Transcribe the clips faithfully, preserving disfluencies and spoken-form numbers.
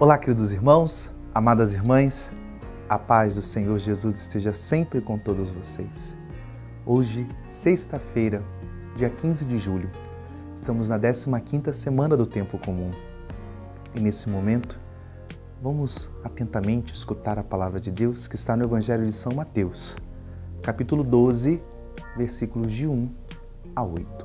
Olá, queridos irmãos, amadas irmãs, a paz do Senhor Jesus esteja sempre com todos vocês. Hoje, sexta-feira, dia quinze de julho, estamos na décima quinta semana do Tempo Comum. E nesse momento, vamos atentamente escutar a palavra de Deus que está no Evangelho de São Mateus, capítulo doze, versículos de um a oito.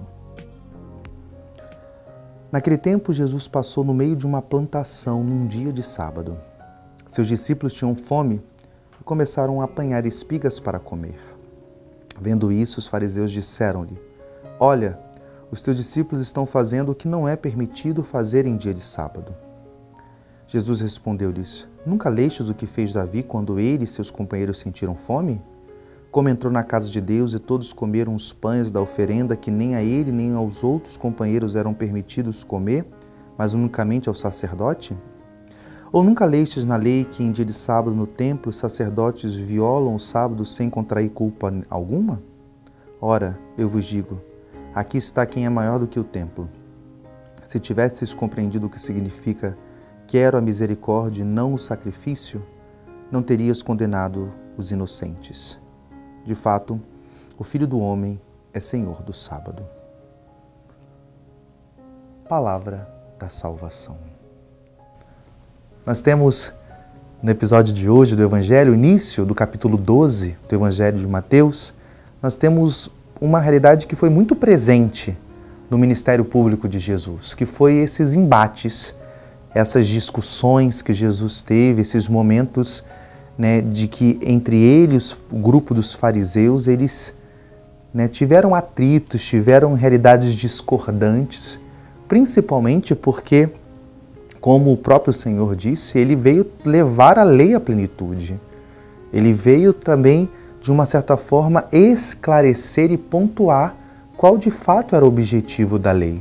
Naquele tempo, Jesus passou no meio de uma plantação num dia de sábado. Seus discípulos tinham fome e começaram a apanhar espigas para comer. Vendo isso, os fariseus disseram-lhe: Olha, os teus discípulos estão fazendo o que não é permitido fazer em dia de sábado. Jesus respondeu-lhes: Nunca lestes o que fez Davi quando ele e seus companheiros sentiram fome? Como entrou na casa de Deus e todos comeram os pães da oferenda que nem a ele nem aos outros companheiros eram permitidos comer, mas unicamente ao sacerdote? Ou nunca lestes na lei que em dia de sábado no templo os sacerdotes violam o sábado sem contrair culpa alguma? Ora, eu vos digo, aqui está quem é maior do que o templo. Se tivesseis compreendido o que significa quero a misericórdia e não o sacrifício, não terias condenado os inocentes. De fato, o Filho do Homem é Senhor do sábado. Palavra da salvação. Nós temos no episódio de hoje do Evangelho, início do capítulo doze do Evangelho de Mateus, nós temos uma realidade que foi muito presente no ministério público de Jesus, que foi esses embates, essas discussões que Jesus teve, esses momentos, né, de que entre eles, o grupo dos fariseus, eles, né, tiveram atritos, tiveram realidades discordantes, principalmente porque, como o próprio Senhor disse, ele veio levar a lei à plenitude. Ele veio também, de uma certa forma, esclarecer e pontuar qual de fato era o objetivo da lei.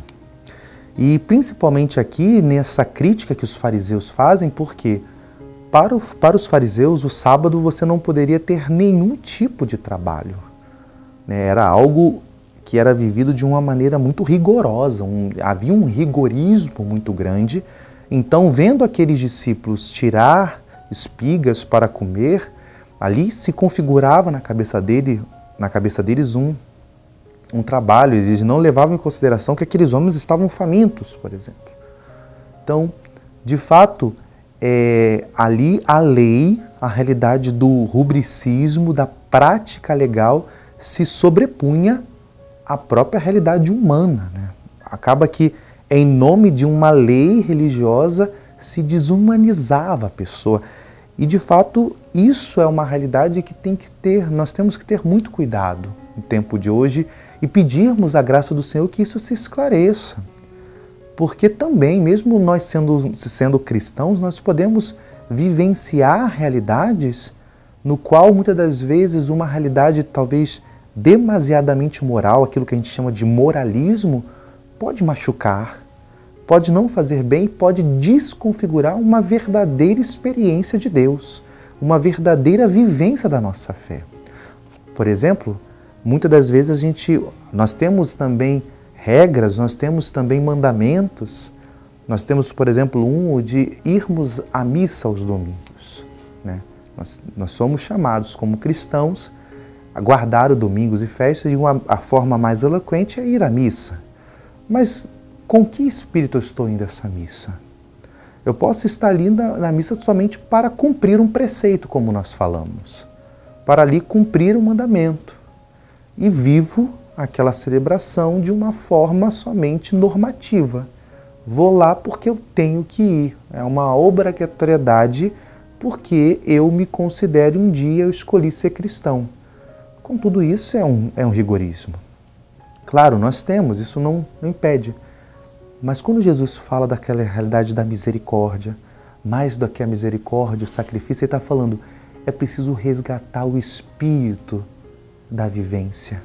E principalmente aqui, nessa crítica que os fariseus fazem, porque para, o, para os fariseus, o sábado você não poderia ter nenhum tipo de trabalho. Né? Era algo que era vivido de uma maneira muito rigorosa, um, havia um rigorismo muito grande. Então, vendo aqueles discípulos tirar espigas para comer, ali se configurava na cabeça, dele, na cabeça deles um, um trabalho. Eles não levavam em consideração que aqueles homens estavam famintos, por exemplo. Então, de fato, é, ali a lei, a realidade do rubricismo, da prática legal, se sobrepunha à própria realidade humana. Né? Acaba que, em nome de uma lei religiosa, se desumanizava a pessoa. E, de fato, isso é uma realidade que tem que ter, nós temos que ter muito cuidado no tempo de hoje e pedirmos a graça do Senhor que isso se esclareça. Porque também, mesmo nós sendo, sendo cristãos, nós podemos vivenciar realidades no qual, muitas das vezes, uma realidade talvez demasiadamente moral, aquilo que a gente chama de moralismo, pode machucar, pode não fazer bem, pode desconfigurar uma verdadeira experiência de Deus, uma verdadeira vivência da nossa fé. Por exemplo, muitas das vezes a gente, nós temos também regras, nós temos também mandamentos. Nós temos, por exemplo, um de irmos à missa aos domingos. Né? Nós, nós somos chamados como cristãos a guardar o domingos e festas, e uma, a forma mais eloquente é ir à missa. Mas com que espírito eu estou indo a essa missa? Eu posso estar ali na, na missa somente para cumprir um preceito, como nós falamos, para ali cumprir um mandamento. E vivo aquela celebração de uma forma somente normativa. Vou lá porque eu tenho que ir. É uma obrigatoriedade porque eu me considero um dia, eu escolhi ser cristão. Com tudo isso é um, é um rigorismo. Claro, nós temos, isso não, não impede. Mas quando Jesus fala daquela realidade da misericórdia, mais do que a misericórdia, o sacrifício, ele está falando, é preciso resgatar o espírito da vivência.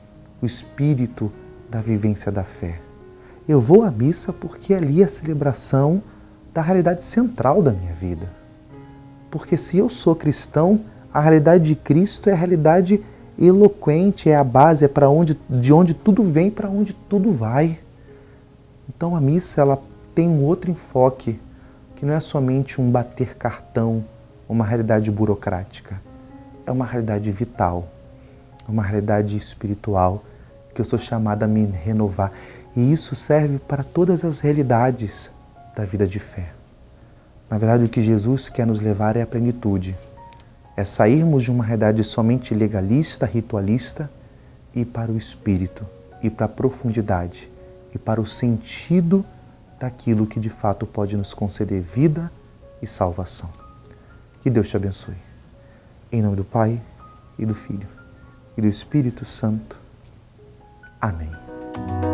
O espírito da vivência da fé. Eu vou à missa porque ali é a celebração da realidade central da minha vida. Porque se eu sou cristão, a realidade de Cristo é a realidade eloquente, é a base, é para onde, de onde tudo vem, para onde tudo vai. Então a missa ela tem um outro enfoque, que não é somente um bater cartão, uma realidade burocrática. É uma realidade vital, uma realidade espiritual que eu sou chamada a me renovar. E isso serve para todas as realidades da vida de fé. Na verdade, o que Jesus quer nos levar é a plenitude. É sairmos de uma realidade somente legalista, ritualista, e ir para o Espírito, ir para a profundidade, e para o sentido daquilo que de fato pode nos conceder vida e salvação. Que Deus te abençoe. Em nome do Pai, e do Filho, e do Espírito Santo. Amém.